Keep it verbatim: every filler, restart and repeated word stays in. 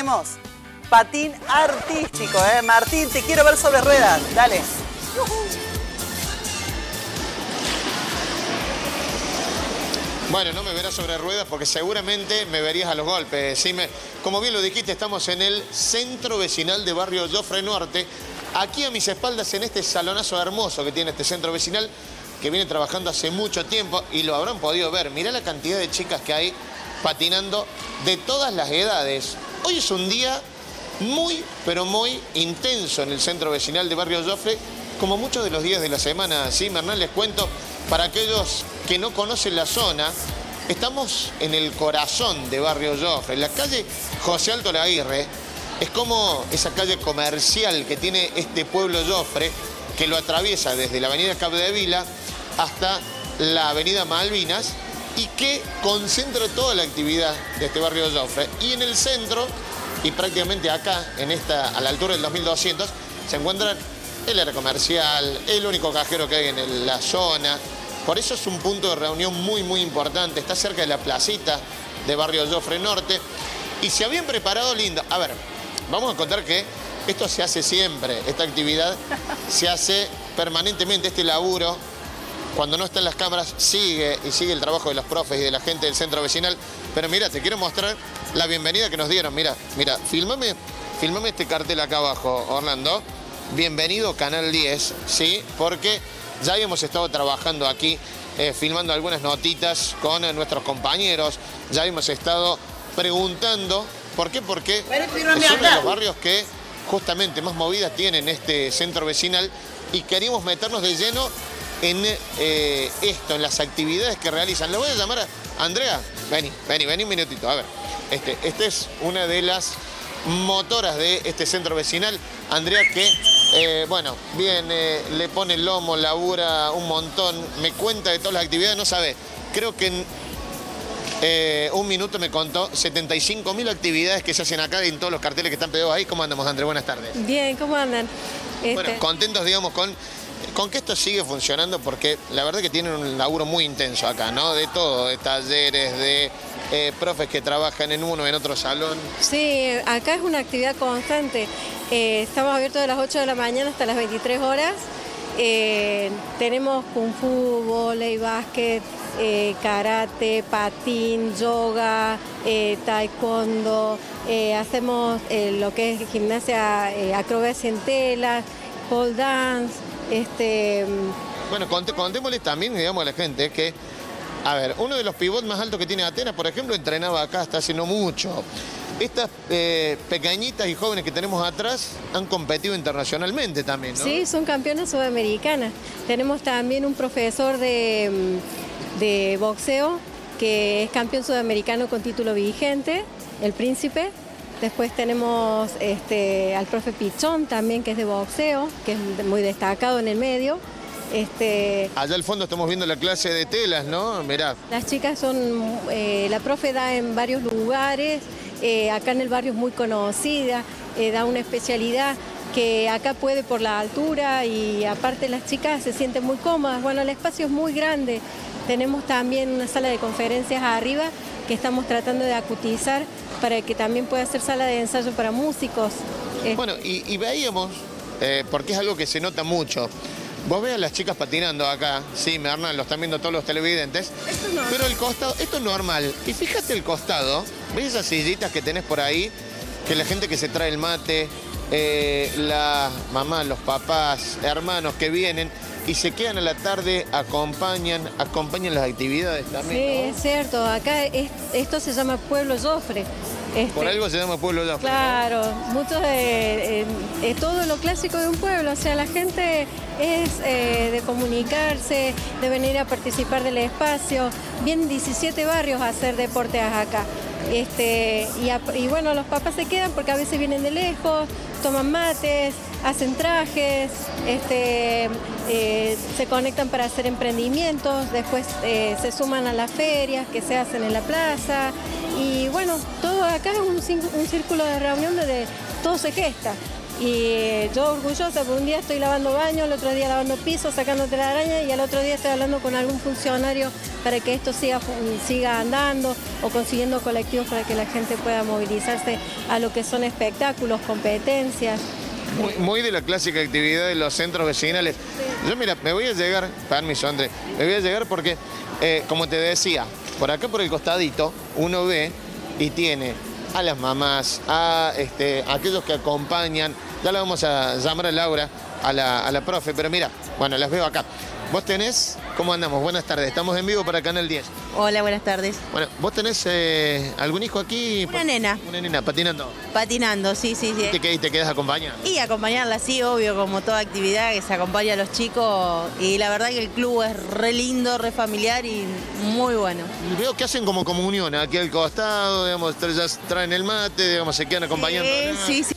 tenemos patín artístico, ¿eh? Martín, te quiero ver sobre ruedas. Dale. Bueno, no me verás sobre ruedas porque seguramente me verías a los golpes. ¿Sí? Me, como bien lo dijiste, estamos en el centro vecinal de Barrio Jofre Norte. Aquí a mis espaldas, en este salonazo hermoso que tiene este centro vecinal, que viene trabajando hace mucho tiempo y lo habrán podido ver. Mirá la cantidad de chicas que hay patinando de todas las edades. Hoy es un día muy, pero muy intenso en el centro vecinal de Barrio Jofre, como muchos de los días de la semana. Sí, Hernán, les cuento, para aquellos que no conocen la zona, estamos en el corazón de Barrio Jofre, la calle José Alto Laguirre. Es como esa calle comercial que tiene este pueblo Jofre, que lo atraviesa desde la avenida Capdevila hasta la avenida Malvinas y que concentra toda la actividad de este Barrio Jofre. Y en el centro, y prácticamente acá, en esta, a la altura del dos mil doscientos, se encuentran el área comercial, el único cajero que hay en el, la zona. Por eso es un punto de reunión muy, muy importante. Está cerca de la placita de Barrio Jofre Norte. Y se habían preparado lindo. A ver, vamos a contar que esto se hace siempre. Esta actividad se hace permanentemente, este laburo. Cuando no están las cámaras, sigue y sigue el trabajo de los profes y de la gente del centro vecinal. Pero mira, te quiero mostrar la bienvenida que nos dieron. Mira, mira, filmame, filmame este cartel acá abajo, Orlando. Bienvenido Canal diez, ¿sí? Porque ya habíamos estado trabajando aquí, eh, filmando algunas notitas con eh, nuestros compañeros. Ya habíamos estado preguntando. ¿Por qué? Porque es uno de los barrios que justamente más movidas tienen este centro vecinal y queríamos meternos de lleno en eh, esto, en las actividades que realizan. Le voy a llamar a Andrea. Vení, vení, vení un minutito. A ver, este, esta es una de las motoras de este centro vecinal. Andrea que, eh, bueno, bien, eh, le pone el lomo, labura un montón, me cuenta de todas las actividades, no sabe. Creo que en eh, un minuto me contó setenta y cinco mil actividades que se hacen acá en todos los carteles que están pegados ahí. ¿Cómo andamos, Andrea? Buenas tardes. Bien, ¿cómo andan? Este... Bueno, contentos, digamos, con... Con que esto sigue funcionando porque la verdad que tienen un laburo muy intenso acá, ¿no? De todo, de talleres, de eh, profes que trabajan en uno, en otro salón. Sí, acá es una actividad constante. Eh, estamos abiertos de las ocho de la mañana hasta las veintitrés horas. Eh, tenemos kung fu, vóley, básquet, eh, karate, patín, yoga, eh, taekwondo. Eh, hacemos eh, lo que es gimnasia, eh, acrobacia en tela, pole dance. Este... Bueno, cont contémosle también, digamos, a la gente que, a ver, uno de los pivots más altos que tiene Atenas, por ejemplo, entrenaba acá hasta hace no mucho. Estas eh, pequeñitas y jóvenes que tenemos atrás han competido internacionalmente también, ¿no? Sí, son campeonas sudamericanas. Tenemos también un profesor de, de boxeo que es campeón sudamericano con título vigente, el Príncipe. Después tenemos este, al profe Pichón también, que es de boxeo, que es muy destacado en el medio. Este, Allá al fondo estamos viendo la clase de telas, ¿no? Mirá. Las chicas son, eh, la profe da en varios lugares, eh, acá en el barrio es muy conocida, eh, da una especialidad que acá puede por la altura y aparte las chicas se sienten muy cómodas. Bueno, el espacio es muy grande. Tenemos también una sala de conferencias arriba que estamos tratando de acutizar para que también pueda ser sala de ensayo para músicos. Bueno, y, y veíamos, eh, porque es algo que se nota mucho, vos ves a las chicas patinando acá, sí, me Hernán, lo están viendo todos los televidentes, esto no. Pero el costado, esto es normal, y fíjate el costado, ves esas sillitas que tenés por ahí, que la gente que se trae el mate, eh, las mamás, los papás, hermanos que vienen y se quedan a la tarde, acompañan, acompañan las actividades también, sí, ¿no? Es cierto, acá es, esto se llama Pueblo Jofre. Este, Por algo se llama Pueblo Jofre. Claro, ¿no? Muchos de, eh, eh, todo lo clásico de un pueblo, o sea, la gente es eh, de comunicarse, de venir a participar del espacio. Vienen diecisiete barrios a hacer deportes acá. Este, y, a, y bueno, los papás se quedan porque a veces vienen de lejos, toman mates, hacen trajes, este, eh, se conectan para hacer emprendimientos, después eh, se suman a las ferias que se hacen en la plaza y bueno, todo acá es un, un círculo de reunión donde todo se gesta. Y yo orgullosa, porque un día estoy lavando baños, el otro día lavando pisos, sacándote la araña, y al otro día estoy hablando con algún funcionario para que esto siga, siga andando, o consiguiendo colectivos para que la gente pueda movilizarse a lo que son espectáculos, competencias. Muy, muy de la clásica actividad de los centros vecinales. Sí. Yo, mira, me voy a llegar, permiso, André, me voy a llegar porque, eh, como te decía, por acá por el costadito, uno ve y tiene a las mamás, a, este, a aquellos que acompañan. Ya la vamos a llamar a Laura, a la, a la profe, pero mira, bueno, las veo acá. ¿Vos tenés? ¿Cómo andamos? Buenas tardes, estamos en vivo para Canal diez. Hola, buenas tardes. Bueno, ¿vos tenés eh, algún hijo aquí? Una nena. Una nena, patinando. Patinando, sí, sí, sí. ¿Te, qued- te quedas acompañando? Y acompañarla, sí, obvio, como toda actividad que se acompaña a los chicos. Y la verdad que el club es re lindo, re familiar y muy bueno. Y veo que hacen como comunión aquí al costado, digamos, tra- ya traen el mate, digamos, se quedan acompañando. Eh, ¿no? sí, sí.